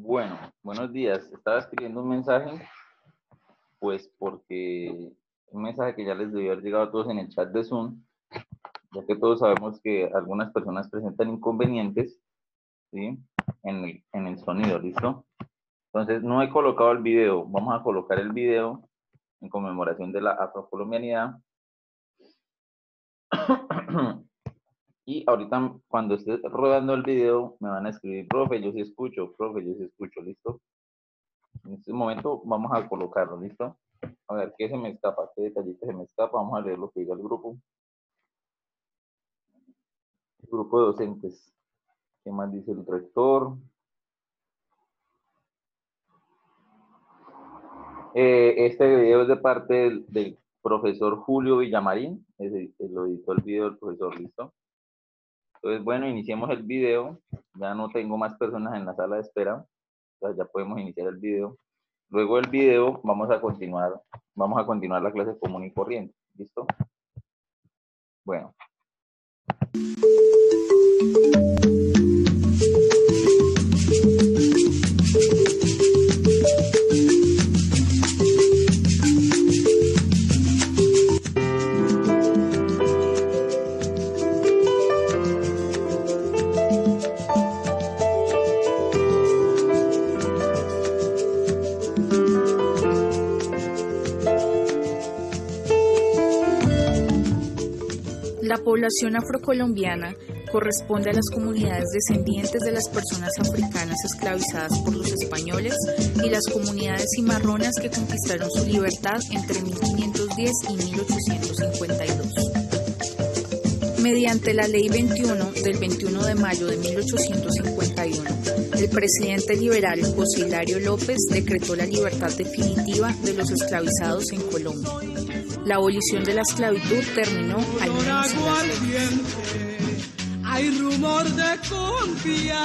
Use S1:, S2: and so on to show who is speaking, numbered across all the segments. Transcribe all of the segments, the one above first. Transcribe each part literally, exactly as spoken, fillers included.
S1: Bueno, buenos días. Estaba escribiendo un mensaje, pues porque un mensaje que ya les debió haber llegado a todos en el chat de Zoom, ya que todos sabemos que algunas personas presentan inconvenientes, ¿sí? En el, en el sonido, ¿listo? Entonces, no he colocado el video. Vamos a colocar el video en conmemoración de la afrocolombianidad. Y ahorita, cuando esté rodando el video, me van a escribir, profe, yo sí escucho, profe, yo sí escucho, ¿listo? En este momento vamos a colocarlo, ¿listo? A ver, ¿qué se me escapa? ¿Qué detallito se me escapa? Vamos a leer lo que diga el grupo. El grupo de docentes. ¿Qué más dice el rector? Eh, este video es de parte del, del profesor Julio Villamarín. Ese, lo editó el video del profesor, ¿listo? Entonces, bueno, iniciemos el video. Ya no tengo más personas en la sala de espera. Entonces, ya podemos iniciar el video. Luego del video vamos a continuar, vamos a continuar la clase común y corriente. ¿Listo? Bueno.
S2: La población afrocolombiana corresponde a las comunidades descendientes de las personas africanas esclavizadas por los españoles y las comunidades cimarronas que conquistaron su libertad entre mil quinientos diez y mil ochocientos cincuenta y dos. Mediante la Ley veintiuno del veintiuno de mayo de mil ochocientos cincuenta y uno, el presidente liberal José Hilario López decretó la libertad definitiva de los esclavizados en Colombia. La abolición de la esclavitud terminó al menos en las leyes.
S3: Hay rumor de confía.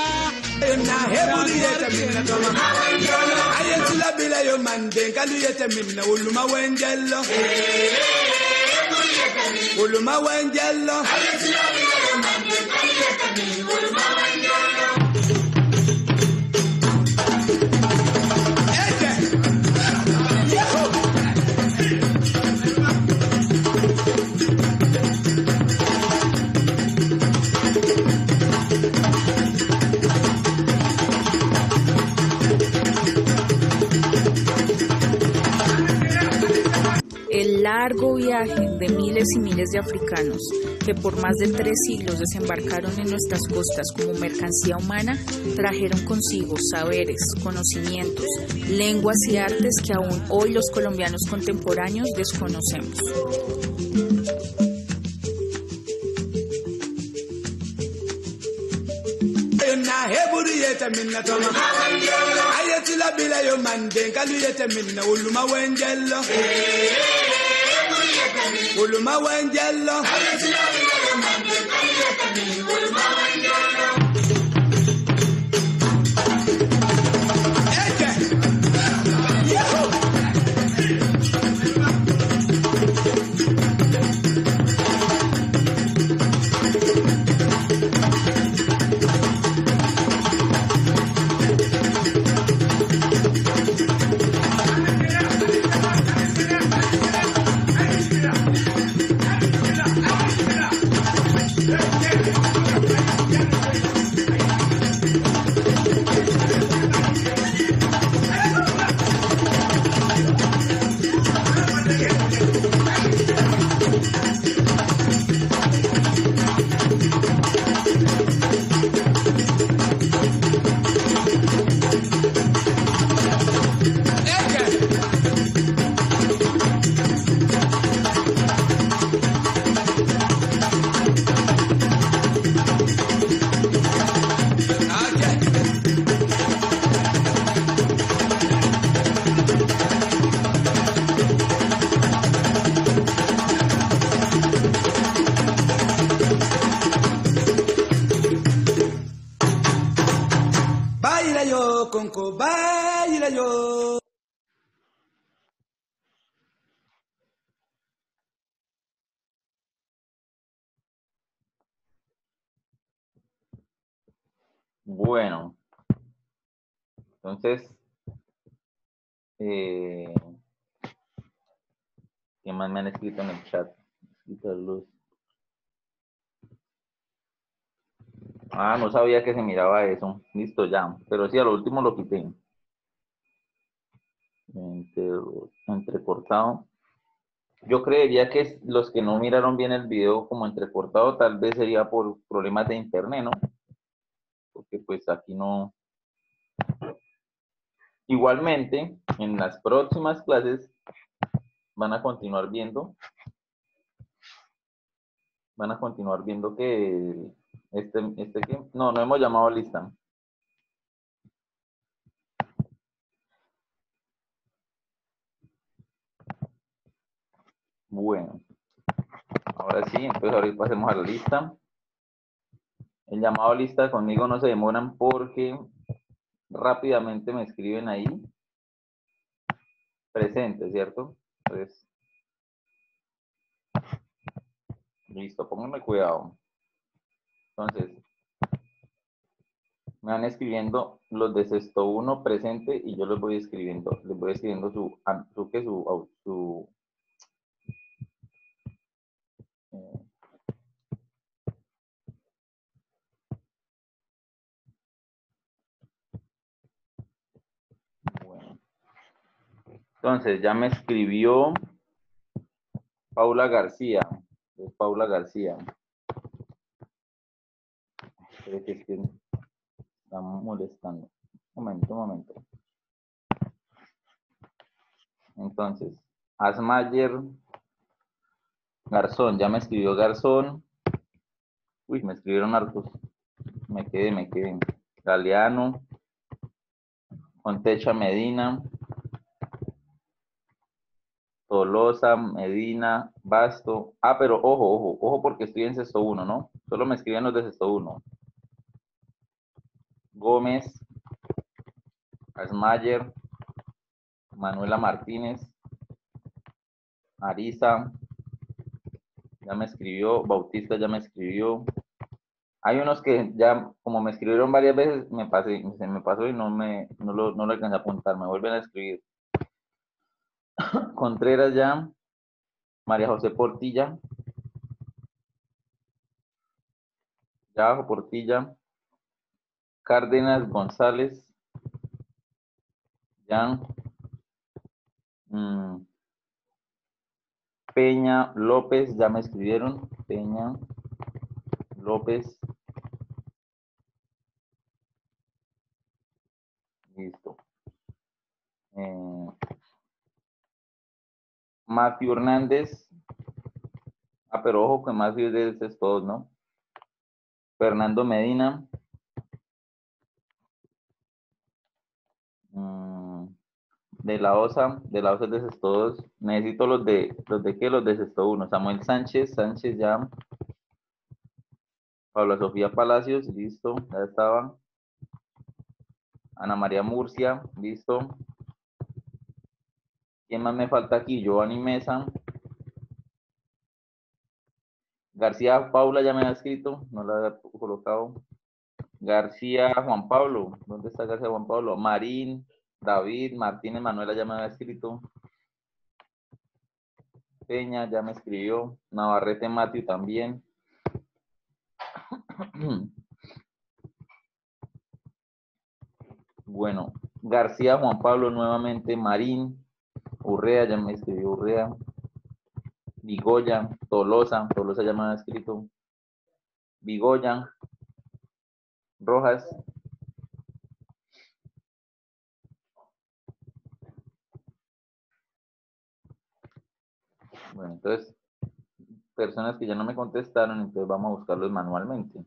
S2: El largo viaje de miles y miles de africanos que por más de tres siglos desembarcaron en nuestras costas como mercancía humana trajeron consigo saberes, conocimientos, lenguas y artes que aún hoy los colombianos contemporáneos desconocemos.
S3: Uluma wenjello conco, baila yo.
S1: Bueno, Entonces, eh, ¿qué más me han escrito en el chat? Luz. Ah, no sabía que se miraba eso. Listo, ya. Pero sí, a lo último lo quité. Entre, entrecortado. Yo creería que los que no miraron bien el video como entrecortado, tal vez sería por problemas de internet, ¿no? Porque pues aquí no... Igualmente, en las próximas clases van a continuar viendo, van a continuar viendo que este, este que, no, no hemos llamado lista. Bueno, ahora sí, entonces ahorita pasemos a la lista. El llamado a lista conmigo no se demoran porque rápidamente me escriben ahí presente, ¿cierto? Entonces, listo, pónganme cuidado. Entonces, me van escribiendo los de sexto uno presente y yo les voy escribiendo, les voy escribiendo su, su, que su, su eh, bueno. Entonces, ya me escribió Paula García. Es Paula García. Creo que es que está molestando. Un momento, un momento. Entonces, Asmayer Garzón, ya me escribió Garzón. Uy, me escribieron hartos. Me quedé, me quedé. Galeano. Contecha Medina. Tolosa, Medina, Basto. Ah, pero ojo, ojo, ojo porque estoy en sexto uno, ¿no? Solo me escriben los de sexto uno. Gómez, Asmayer, Manuela Martínez, Arisa, ya me escribió, Bautista ya me escribió. Hay unos que ya, como me escribieron varias veces, me pasé, se me pasó y no me, no lo, no lo alcancé a apuntar, me vuelven a escribir. Contreras ya, María José Portilla, ya bajo Portilla, Cárdenas González, ya, mmm, Peña López, ya me escribieron, Peña López, listo. Eh, Matthew Hernández, ah, pero ojo que Matthew es de todos, ¿no? Fernando Medina, mmm, de la OSA, de la OSA de Sexto dos, necesito los de, los de qué, los de Sexto uno, Samuel Sánchez, Sánchez ya, Paula Sofía Palacios, listo, ya estaban, Ana María Murcia, listo, ¿quién más me falta aquí? Giovanni Mesa, García Paula ya me ha escrito, no la había colocado, García Juan Pablo, ¿dónde está García Juan Pablo? Marín, David, Martínez, Manuela ya me había escrito, Peña ya me escribió, Navarrete Matthew también. Bueno, García Juan Pablo nuevamente, Marín, Urrea ya me escribió Urrea, Vigoya, Tolosa, Tolosa ya me ha escrito, Vigoya, Rojas, bueno, entonces, personas que ya no me contestaron, entonces vamos a buscarlos manualmente.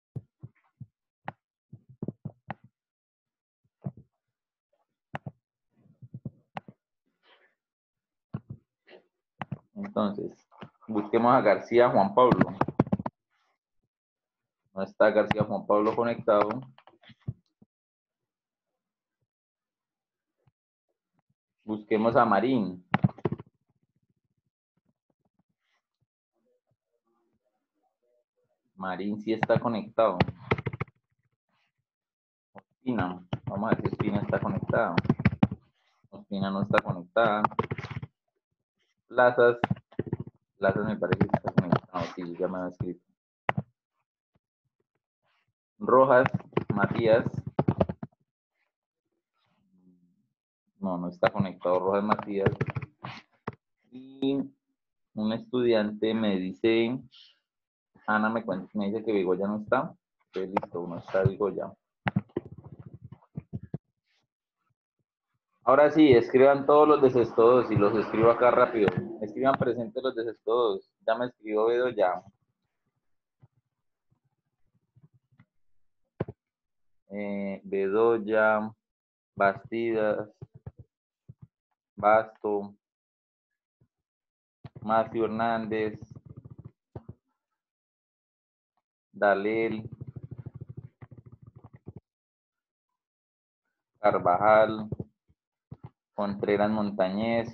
S1: Entonces, busquemos a García Juan Pablo. No está García Juan Pablo conectado. Busquemos a Marín. Marín sí está conectado. Ospina. Vamos Vamos a ver si Ospina está conectada. Ospina no está conectada. Plazas. Plazas me parece que está conectado. Sí, ya me ha escrito. Rojas, Matías. No, no está conectado Rojas Matías. Y un estudiante me dice, Ana me, cuenta, me dice que Vigoya no está. Entonces, listo, uno está Vigoya. Ahora sí, escriban todos los desestodos y los escribo acá rápido. Escriban presentes los desestodos. Ya me escribió Bedoya. Eh, Bedoya, Bastidas, Basto, Macio Hernández, Dalel, Carvajal, Contreras Montañez,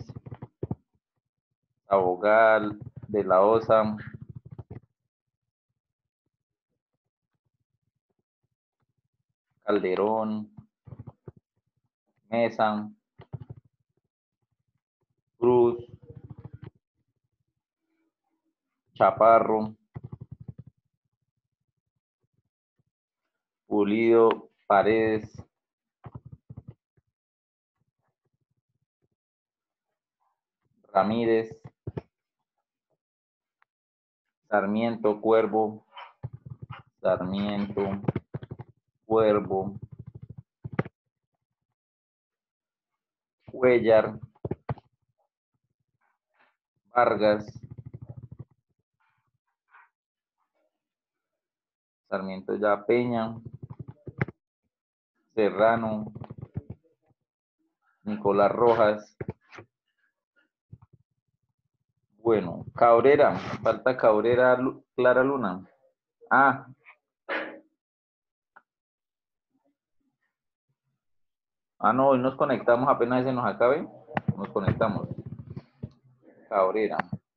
S1: Abogal, De la Osa, Calderón, Mesa, Cruz, Chaparro, Pulido, Paredes, Ramírez, Sarmiento, Cuervo, Sarmiento, Cuervo, Cuellar, Vargas, Sarmiento ya Peña, Serrano, Nicolás Rojas. Bueno, Cabrera, falta Cabrera, Clara Luna. Ah. Ah, no, hoy nos conectamos, apenas se nos acabe, nos conectamos. Cabrera.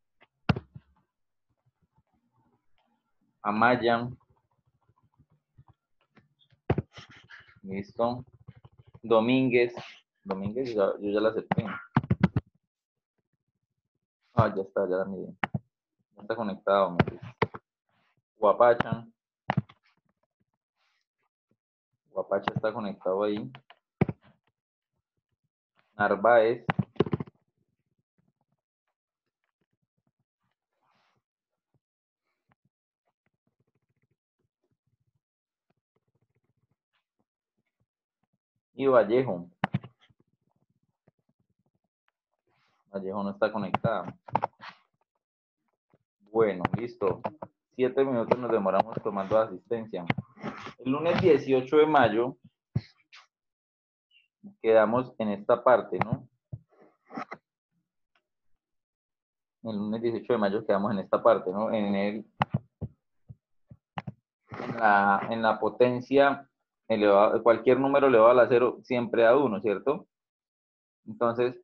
S1: Amaya. Listo. Domínguez. Domínguez, yo ya, yo ya la acepté. Ah, ya está, ya la miré. Ya está conectado. Mire. Guapacha. Guapacha está conectado ahí. Narváez. Y Vallejo. Vallejo no está conectada. Bueno, listo. Siete minutos nos demoramos tomando asistencia. El lunes dieciocho de mayo quedamos en esta parte, ¿no? El lunes dieciocho de mayo quedamos en esta parte, ¿no? En, el, en, la, en la potencia elevada, cualquier número elevado a la cero siempre da uno, ¿cierto? Entonces,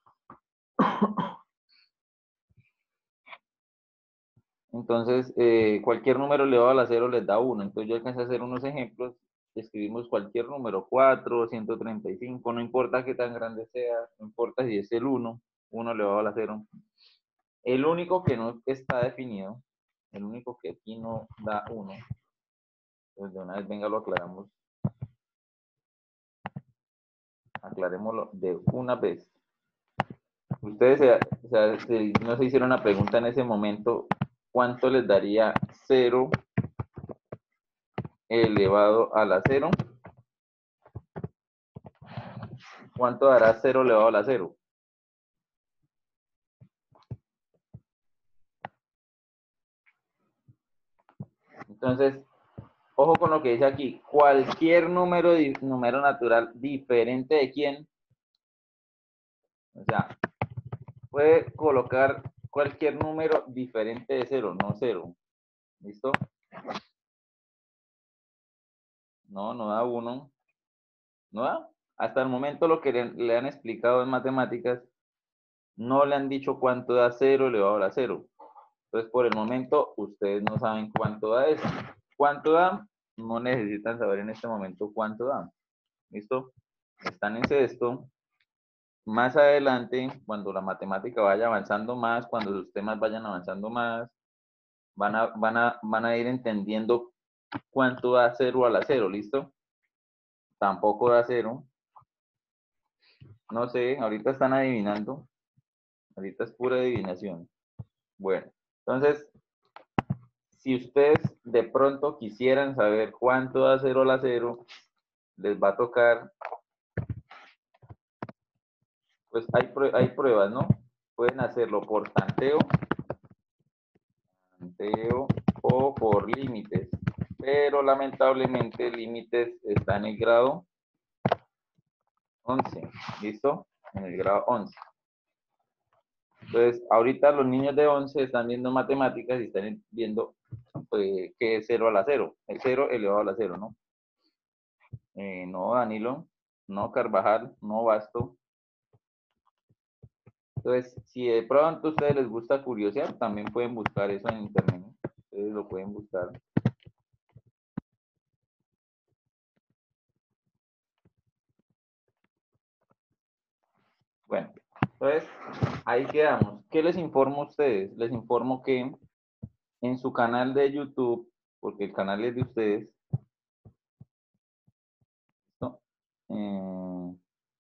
S1: entonces eh, cualquier número elevado a la cero les da uno. Entonces yo alcancé a hacer unos ejemplos. Escribimos cualquier número, cuatro, ciento treinta y cinco, no importa qué tan grande sea, no importa si es el uno, uno elevado a la cero. El único que no está definido, el único que aquí no da uno, pues de una vez venga lo aclaramos. Aclarémoslo de una vez. Ustedes se, se, se, no se hicieron una pregunta en ese momento, ¿cuánto les daría cero elevado a la cero? ¿Cuánto dará cero elevado a la cero? Entonces, ojo con lo que dice aquí. Cualquier número, número natural diferente de quién. O sea, puede colocar cualquier número diferente de cero, no cero. ¿Listo? No, no da uno. ¿No da? Hasta el momento lo que le, le han explicado en matemáticas, no le han dicho cuánto da cero elevado a la cero. Entonces, por el momento, ustedes no saben cuánto da eso. ¿Cuánto da? No necesitan saber en este momento cuánto da. ¿Listo? están en sexto, más adelante, cuando la matemática vaya avanzando más, cuando los temas vayan avanzando más, van a, van a, van a ir entendiendo cuánto da cero a la cero, ¿listo? Tampoco da cero. No sé, ahorita están adivinando. Ahorita es pura adivinación. Bueno, entonces, si ustedes de pronto quisieran saber cuánto da cero a la cero, les va a tocar, pues hay, hay pruebas, ¿no? Pueden hacerlo por tanteo, tanteo o por límites, pero lamentablemente límites está en el grado once, ¿listo? En el grado once. Entonces, ahorita los niños de once están viendo matemáticas y están viendo eh, qué es cero a la cero, el cero elevado a la cero, ¿no? Eh, no, Danilo, no, Carvajal, no, Basto. Entonces, si de pronto a ustedes les gusta curiosear, también pueden buscar eso en internet, ¿no? Ustedes lo pueden buscar. Bueno, entonces, ahí quedamos. ¿Qué les informo a ustedes? Les informo que en su canal de YouTube, porque el canal es de ustedes, ¿no? Eh,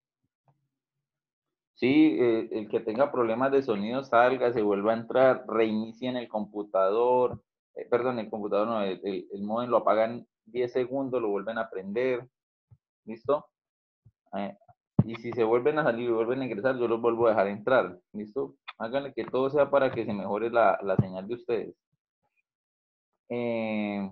S1: sí, eh, el que tenga problemas de sonido salga, se vuelva a entrar, reinicien el computador, eh, perdón, el computador no, el, el, el modem lo apagan diez segundos, lo vuelven a prender, ¿listo? Eh, y si se vuelven a salir y vuelven a ingresar, yo los vuelvo a dejar entrar, ¿listo? Háganle que todo sea para que se mejore la, la señal de ustedes. Eh,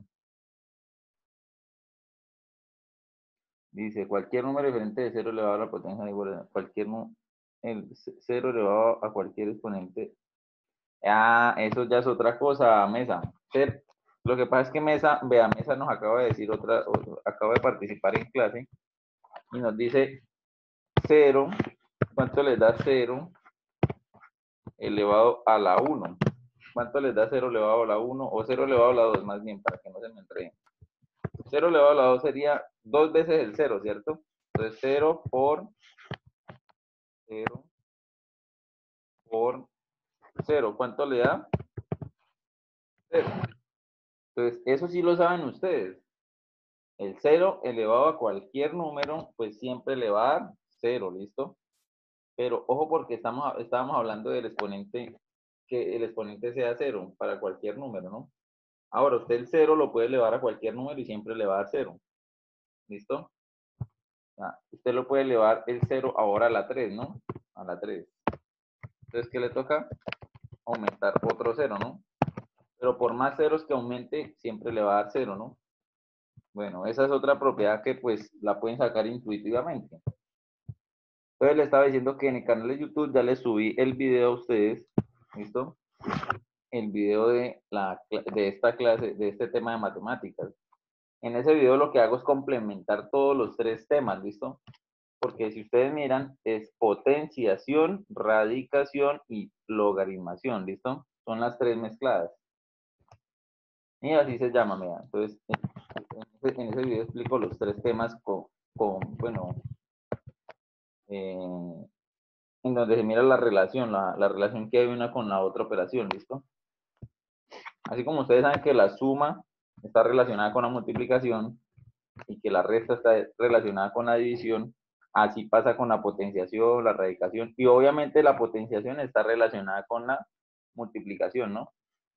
S1: dice, cualquier número diferente de cero elevado a la potencia de igualdad, cualquier el cero elevado a cualquier exponente. Ah, eso ya es otra cosa, Mesa. Lo que pasa es que Mesa, vea, Mesa nos acaba de decir otra, acaba de participar en clase y nos dice cero, ¿cuánto les da cero elevado a la uno? ¿Cuánto les da cero elevado a la uno o cero elevado a la dos, más bien, para que no se me enreden? cero elevado a la dos sería dos veces el cero, ¿cierto? Entonces cero por cero por cero, ¿cuánto le da? cero. Entonces, eso sí lo saben ustedes. El cero elevado a cualquier número, pues siempre le va a dar cero, ¿listo? Pero ojo porque estamos, estábamos hablando del exponente, que el exponente sea cero para cualquier número, ¿no? Ahora, usted el cero lo puede elevar a cualquier número y siempre le va a dar cero. ¿Listo? Ah, usted lo puede elevar el cero ahora a la tres, ¿no? A la tres. Entonces, ¿qué le toca? Aumentar otro cero, ¿no? Pero por más ceros que aumente, siempre le va a dar cero, ¿no? Bueno, esa es otra propiedad que pues la pueden sacar intuitivamente. Entonces le estaba diciendo que en el canal de YouTube ya les subí el video a ustedes, ¿listo? El video de, la, de esta clase, de este tema de matemáticas. En ese video lo que hago es complementar todos los tres temas, ¿listo? Porque si ustedes miran, es potenciación, radicación y logaritmación, ¿listo? Son las tres mezcladas. Y así se llama, mira. Entonces, en ese, en ese video explico los tres temas con, con bueno, eh, en donde se mira la relación, la, la relación que hay una con la otra operación, ¿listo? Así como ustedes saben que la suma está relacionada con la multiplicación y que la resta está relacionada con la división, así pasa con la potenciación, la radicación, y obviamente la potenciación está relacionada con la multiplicación, ¿no?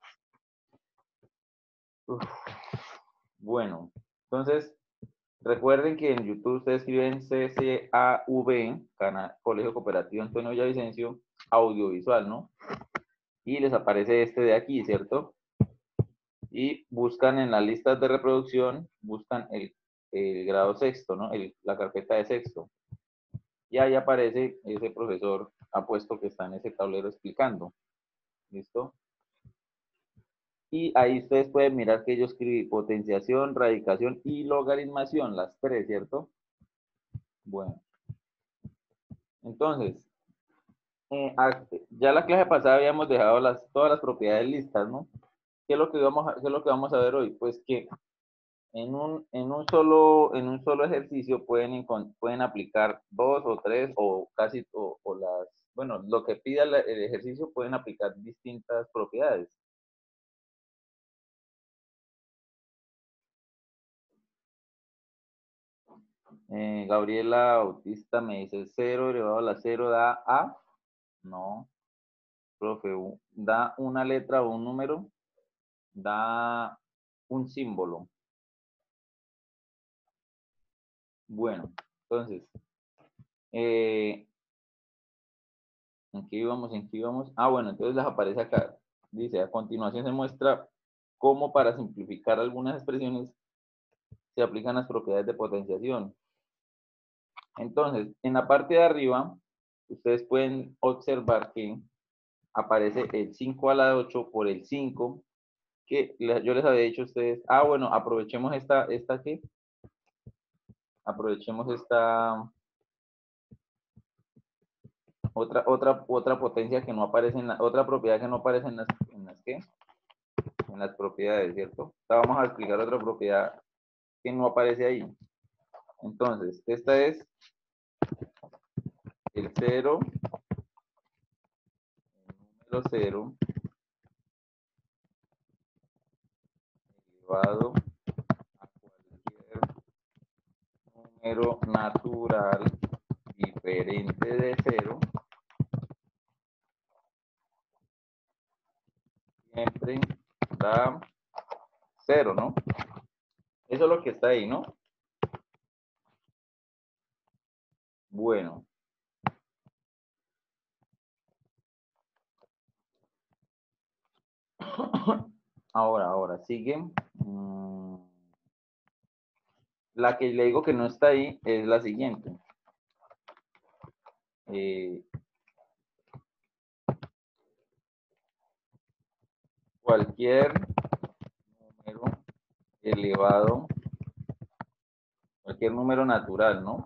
S1: Uf. Bueno, entonces, recuerden que en YouTube ustedes escriben C C A V, Canal Colegio Cooperativo Antonio Villavicencio, audiovisual, ¿no? Y les aparece este de aquí, ¿cierto? Y buscan en las listas de reproducción, buscan el, el grado sexto, ¿no? El, la carpeta de sexto. Y ahí aparece ese profesor apuesto que está en ese tablero explicando. ¿Listo? Y ahí ustedes pueden mirar que yo escribí potenciación, radicación y logaritmación, las tres, ¿cierto? Bueno. Entonces, eh, ya la clase pasada habíamos dejado las, todas las propiedades listas, ¿no? ¿Qué es lo que vamos a, qué es lo que vamos a ver hoy? Pues que En un, en un solo, en un solo ejercicio pueden, pueden aplicar dos o tres o casi, o, o las, bueno, lo que pida el, el ejercicio pueden aplicar distintas propiedades. Eh, Gabriela Bautista me dice cero elevado a la cero da A. No, profe, da una letra o un número, da un símbolo. Bueno, entonces, eh, ¿en qué íbamos? ¿En qué íbamos? Ah, bueno, entonces les aparece acá. Dice, a continuación se muestra cómo para simplificar algunas expresiones se aplican las propiedades de potenciación. Entonces, en la parte de arriba, ustedes pueden observar que aparece el cinco a la ocho por el cinco, que yo les había dicho a ustedes, ah, bueno, aprovechemos esta, esta ¿qué? Aprovechemos esta otra, otra, otra potencia que no aparece en la, otra propiedad que no aparece en las, en las ¿qué? En las propiedades, ¿cierto? Ahora vamos a explicar otra propiedad que no aparece ahí. Entonces, esta es el cero, el número cero, elevado a cualquier número natural diferente de cero, siempre da cero, ¿no? Eso es lo que está ahí, ¿no? Bueno. Ahora, ahora, sigue. Mm, la que le digo que no está ahí es la siguiente. Eh, cualquier número elevado, cualquier número natural, ¿no?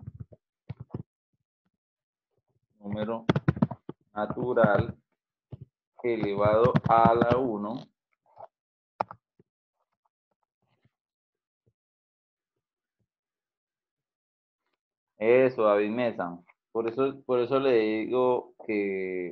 S1: Número natural elevado a la uno. Eso, David Mesa. Por eso, por eso le digo que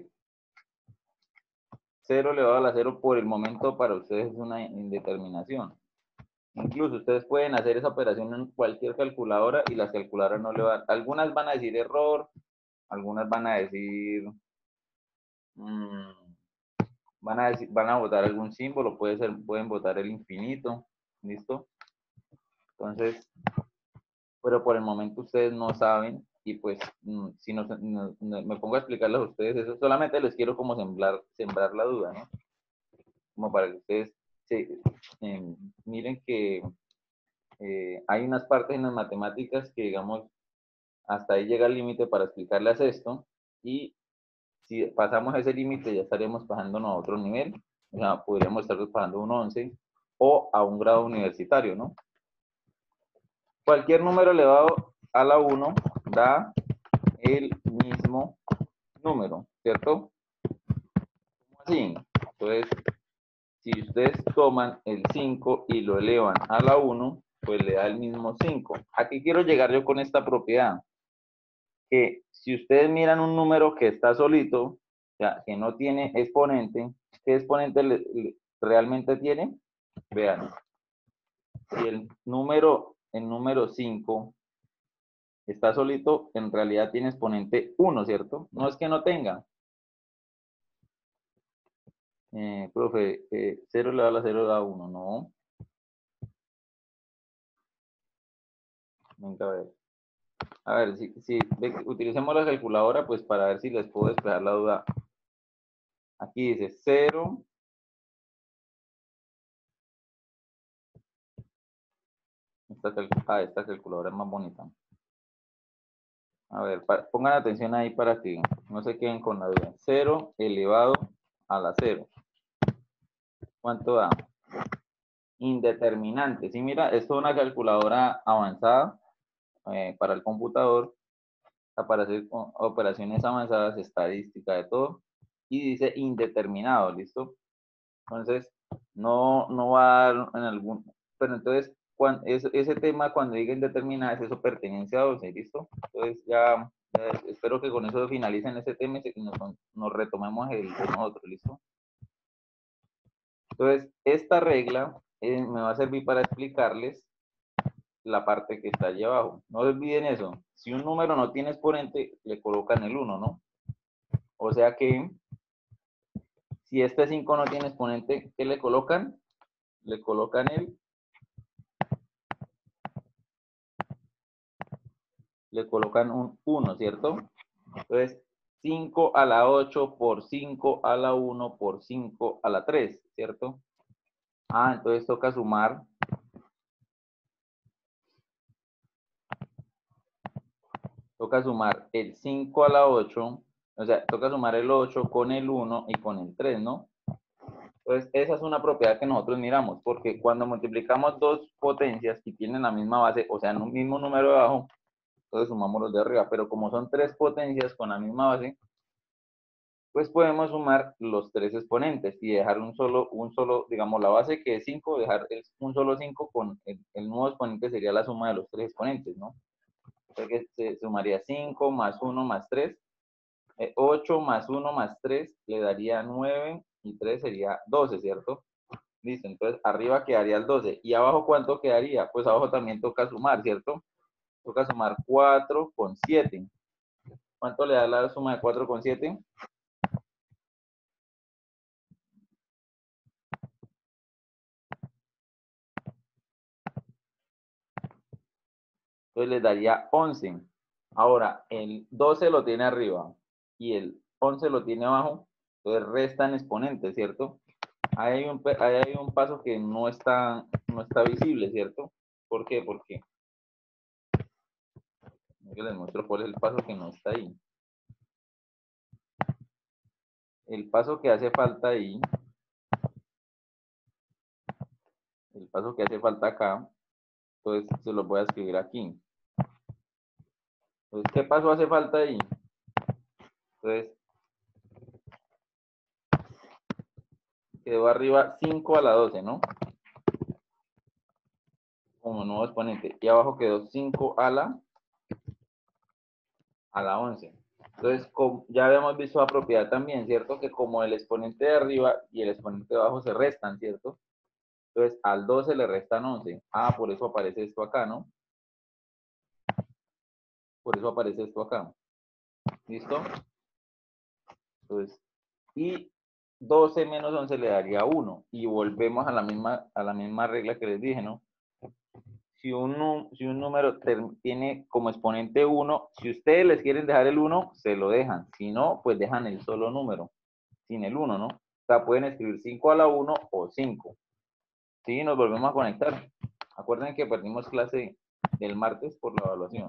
S1: cero elevado a la cero por el momento para ustedes es una indeterminación. Incluso ustedes pueden hacer esa operación en cualquier calculadora y las calculadoras no le van. Algunas van a decir error, algunas van a decir, mmm, van a decir, van a votar algún símbolo, puede ser, pueden votar el infinito, ¿listo? Entonces, pero por el momento ustedes no saben y pues mmm, si no, no, no, me pongo a explicarles a ustedes eso, solamente les quiero como sembrar, sembrar la duda, ¿no? Como para que ustedes se, eh, miren que eh, hay unas partes en las matemáticas que digamos hasta ahí llega el límite para explicarles esto y si pasamos ese límite ya estaríamos pasándonos a otro nivel, o sea, podríamos estar pasando un once o a un grado universitario, ¿no? Cualquier número elevado a la uno da el mismo número, ¿cierto? ¿Cómo así? Entonces, si ustedes toman el cinco y lo elevan a la uno, pues le da el mismo cinco. ¿A qué quiero llegar yo con esta propiedad? Que si ustedes miran un número que está solito, o sea, que no tiene exponente, ¿qué exponente le, le, realmente tiene? Vean, si el número, el número cinco está solito, en realidad tiene exponente uno, ¿cierto? No es que no tenga. Eh, profe, eh, cero le da la cero da uno, no. Venga, a ver. A ver, si, si utilicemos la calculadora, pues para ver si les puedo despejar la duda. Aquí dice cero. Esta, ah, esta calculadora es más bonita. A ver, pa, pongan atención ahí para que no se queden con la duda. cero elevado a la cero. ¿Cuánto da? Indeterminante. Sí, mira, esto es una calculadora avanzada eh, para el computador, para hacer operaciones avanzadas, estadística, de todo. Y dice indeterminado, ¿listo? Entonces, no, no va a dar en algún... Pero entonces, cuando, ese, ese tema cuando diga indeterminada, eso pertenencia a doce, ¿listo? Entonces ya, ya espero que con eso finalicen ese tema y nos, nos retomemos el de nosotros, ¿listo? Entonces, esta regla eh, me va a servir para explicarles la parte que está allí abajo. No olviden eso. Si un número no tiene exponente, le colocan el uno, ¿no? O sea que, si este cinco no tiene exponente, ¿qué le colocan? Le colocan el, le colocan un uno, ¿cierto? Entonces, cinco a la ocho por cinco a la uno por cinco a la tres, ¿cierto? Ah, entonces toca sumar. Toca sumar el cinco a la ocho, o sea, toca sumar el ocho con el uno y con el tres, ¿no? Entonces, esa es una propiedad que nosotros miramos, porque cuando multiplicamos dos potencias que tienen la misma base, o sea, en un mismo número de abajo, entonces sumamos los de arriba, pero como son tres potencias con la misma base, pues podemos sumar los tres exponentes y dejar un solo, un solo, digamos, la base que es cinco, dejar el, un solo cinco con el, el nuevo exponente sería la suma de los tres exponentes, ¿no? Entonces se sumaría cinco más uno más tres, eh, ocho más uno más tres le daría nueve y tres sería doce, ¿cierto? Listo, entonces arriba quedaría el doce. ¿Y abajo cuánto quedaría? Pues abajo también toca sumar, ¿cierto? Toca sumar cuatro con siete. ¿Cuánto le da la suma de cuatro con siete? Entonces les daría once. Ahora, el doce lo tiene arriba y el once lo tiene abajo, entonces restan exponentes, ¿cierto? Ahí hay un, ahí hay un paso que no está, no está visible, ¿cierto? ¿Por qué? Porque les muestro cuál es el paso que no está ahí. El paso que hace falta ahí, el paso que hace falta acá, entonces se lo voy a escribir aquí. Entonces, ¿qué paso hace falta ahí? Entonces, quedó arriba cinco a la doce, ¿no? Como nuevo exponente. Y abajo quedó cinco a la, a la once. Entonces, como ya habíamos visto la propiedad también, ¿cierto? Que como el exponente de arriba y el exponente de abajo se restan, ¿cierto? Entonces, al doce le restan once. Ah, por eso aparece esto acá, ¿no? Por eso aparece esto acá. ¿Listo? Entonces, y doce menos once le daría uno. Y volvemos a la misma, a la misma regla que les dije, ¿no? Si un, si un número tiene como exponente uno, si ustedes les quieren dejar el uno, se lo dejan. Si no, pues dejan el solo número, sin el uno, ¿no? O sea, pueden escribir cinco a la uno o cinco. Sí, nos volvemos a conectar. Acuerden que perdimos clase del martes por la evaluación.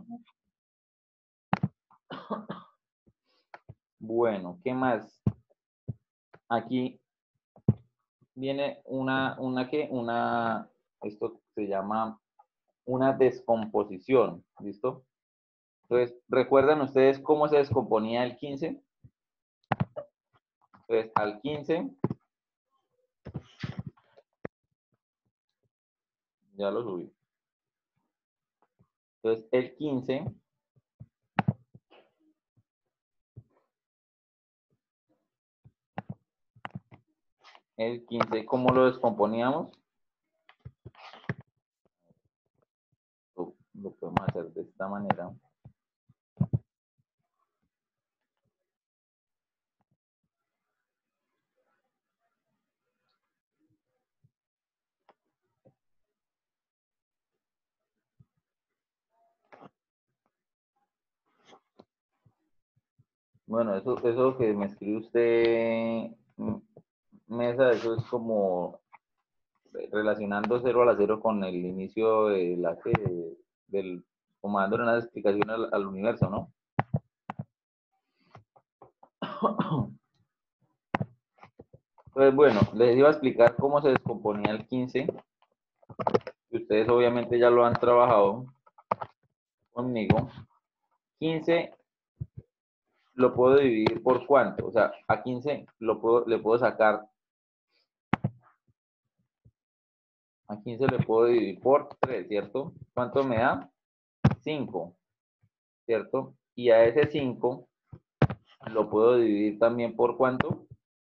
S1: Bueno, ¿qué más? Aquí viene una, una que, una, esto se llama una descomposición, ¿listo? Entonces, ¿recuerdan ustedes cómo se descomponía el quince? Entonces, al quince, ya lo subí. Entonces, el quince, el quince, ¿cómo lo descomponíamos? Lo, lo podemos hacer de esta manera. Bueno, eso, eso que me escribe usted, Mesa, eso es como relacionando cero a la cero con el inicio de la que, del, como dándole una explicación al, al universo, ¿no? Entonces, bueno, les iba a explicar cómo se descomponía el quince. Y ustedes obviamente ya lo han trabajado conmigo. quince lo puedo dividir por cuánto, o sea, a quince lo puedo, le puedo sacar A quince le puedo dividir por tres, ¿cierto? ¿Cuánto me da? cinco, ¿cierto? Y a ese cinco lo puedo dividir también por ¿cuánto?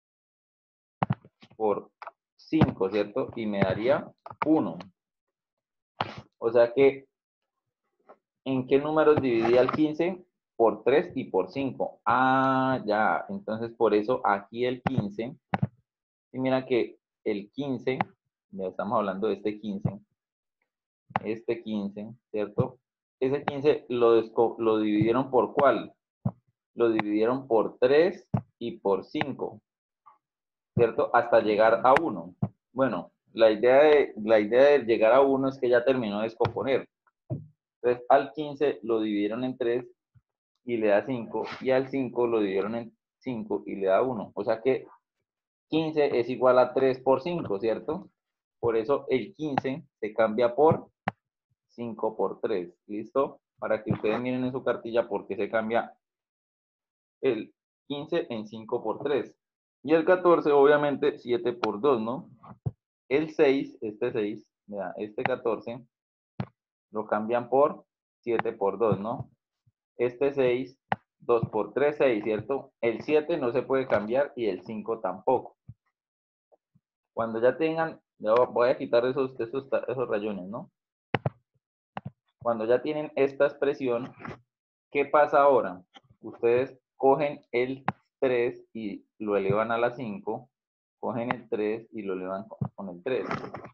S1: Por cinco, ¿cierto? Y me daría uno. O sea que, ¿en qué números dividí al quince? Por tres y por cinco. Ah, ya. Entonces, por eso aquí el quince. Y mira que el quince, ya estamos hablando de este quince. Este quince, ¿cierto? Ese quince lo, lo dividieron por ¿cuál? Lo dividieron por tres y por cinco, ¿cierto? Hasta llegar a uno. Bueno, la idea de, la idea de llegar a uno es que ya terminó de descomponer. Entonces, al quince lo dividieron en tres y le da cinco, y al cinco lo dividieron en cinco y le da uno. O sea que quince es igual a tres por cinco, ¿cierto? Por eso el quince se cambia por cinco por tres. ¿Listo? Para que ustedes miren en su cartilla por qué se cambia el quince en cinco por tres. Y el catorce, obviamente, siete por dos, ¿no? El seis, este seis, mira, este catorce, lo cambian por siete por dos, ¿no? Este seis, dos por tres, seis, ¿cierto? El siete no se puede cambiar y el cinco tampoco. Cuando ya tengan, ya voy a quitar esos, esos, esos rayones, ¿no? Cuando ya tienen esta expresión, ¿qué pasa ahora? Ustedes cogen el tres y lo elevan a la cinco, cogen el tres y lo elevan con el tres.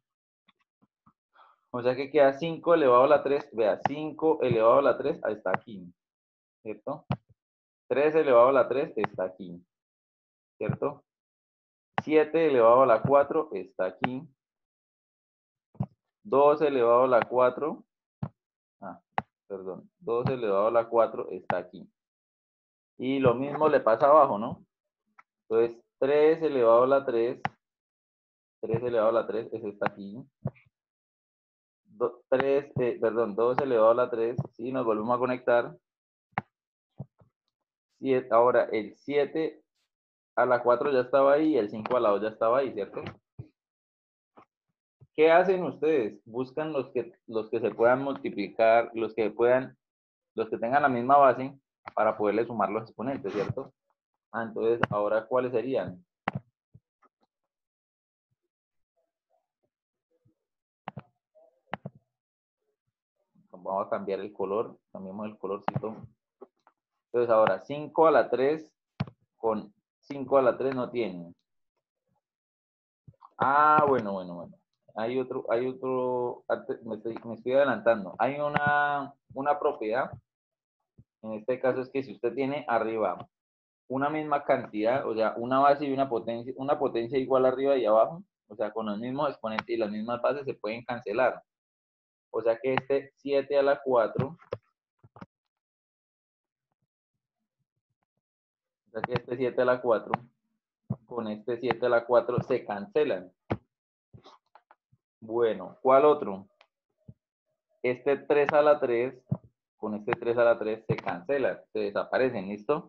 S1: O sea que queda cinco elevado a la tres, vea, cinco elevado a la tres está aquí, ¿cierto? tres elevado a la tres está aquí, ¿cierto? siete elevado a la cuatro está aquí. dos elevado a la cuatro, ah, perdón, dos elevado a la cuatro está aquí. Y lo mismo le pasa abajo, ¿no? Entonces, tres elevado a la tres, tres elevado a la tres, ese está aquí. Do, tres, eh, perdón, dos elevado a la tres, sí, nos volvemos a conectar. siete, ahora, el siete a la cuatro ya estaba ahí, y el cinco a la dos ya estaba ahí, ¿cierto? ¿Qué hacen ustedes? Buscan los que, los que se puedan multiplicar, los que puedan, los que tengan la misma base para poderle sumar los exponentes, ¿cierto? Ah, entonces, ahora, ¿cuáles serían? Vamos a cambiar el color, cambiamos el colorcito. Entonces, ahora, cinco a la tres con cinco a la tres no tienen. Ah, bueno, bueno, bueno. Hay otro, hay otro, me estoy, me estoy adelantando. Hay una, una propiedad, en este caso es que si usted tiene arriba una misma cantidad, o sea, una base y una potencia, una potencia igual arriba y abajo, o sea, con los mismos exponentes y las mismas bases se pueden cancelar. O sea que este siete a la cuatro, o sea que este siete a la cuatro, con este siete a la cuatro se cancelan. Bueno, ¿cuál otro? Este tres a la tres, con este tres a la tres se cancela, se desaparecen, ¿listo?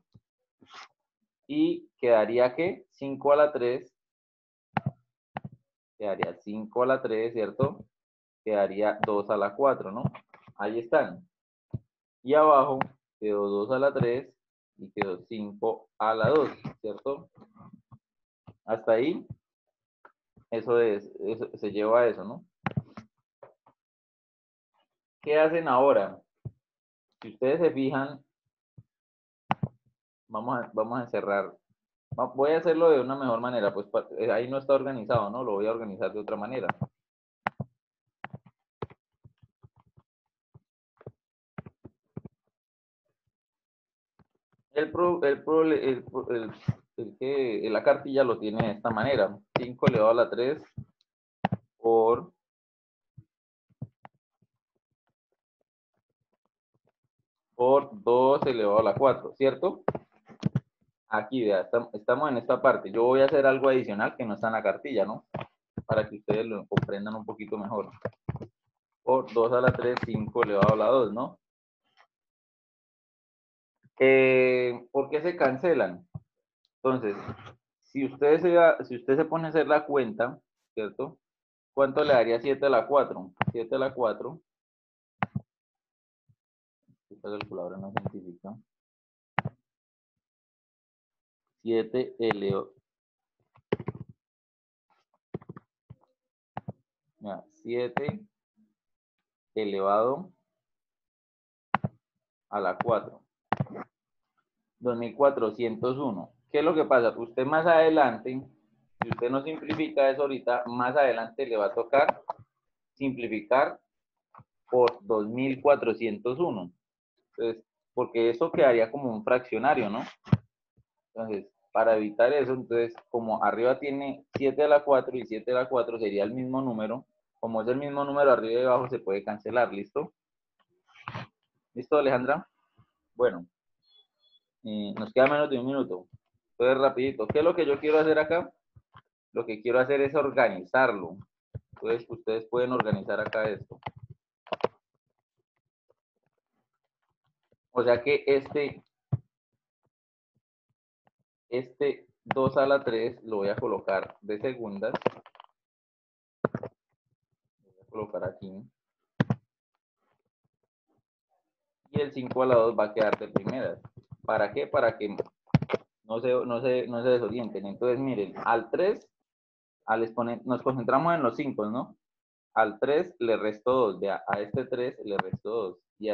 S1: Y quedaría que cinco a la tres, quedaría cinco a la tres, ¿cierto? Quedaría dos a la cuatro, ¿no? Ahí están. Y abajo quedó dos a la tres y quedó cinco a la dos, ¿cierto? Hasta ahí, eso es, eso, se lleva a eso, ¿no? ¿Qué hacen ahora? Si ustedes se fijan, vamos a, vamos a encerrar. Voy a hacerlo de una mejor manera, pues ahí no está organizado, ¿no? Lo voy a organizar de otra manera. El, pro, el, pro, el, el, el, el que la cartilla lo tiene de esta manera. cinco elevado a la tres por por dos elevado a la cuatro, ¿cierto? Aquí, vea, estamos en esta parte. Yo voy a hacer algo adicional que no está en la cartilla, ¿no? Para que ustedes lo comprendan un poquito mejor. Por dos a la tres, cinco elevado a la dos, ¿no? Eh, ¿Por qué se cancelan? Entonces, si usted, se, si usted se pone a hacer la cuenta, ¿cierto? ¿Cuánto le daría siete a la cuatro? siete a la cuatro. Esta calculadora no científica. siete elevado. Mira, siete elevado a la cuatro. dos mil cuatrocientos uno. ¿Qué es lo que pasa? Usted más adelante, si usted no simplifica eso ahorita, más adelante le va a tocar simplificar por dos mil cuatrocientos uno. Entonces, porque eso quedaría como un fraccionario, ¿no? Entonces, para evitar eso, entonces, como arriba tiene siete a la cuatro y siete a la cuatro sería el mismo número, como es el mismo número arriba y abajo se puede cancelar, ¿listo? ¿Listo, Alejandra? Bueno, eh, nos queda menos de un minuto. Entonces, rapidito, ¿qué es lo que yo quiero hacer acá? Lo que quiero hacer es organizarlo. Entonces, ustedes pueden organizar acá esto. O sea que este, este dos a la tres lo voy a colocar de segundas. Lo voy a colocar aquí. Y el cinco a la dos va a quedar de primeras. ¿Para qué? Para que no se, no se, no se desorienten. Entonces, miren, al tres, al exponente, nos concentramos en los cinco, ¿no? Al tres le resto dos, a, a este tres le resto dos, y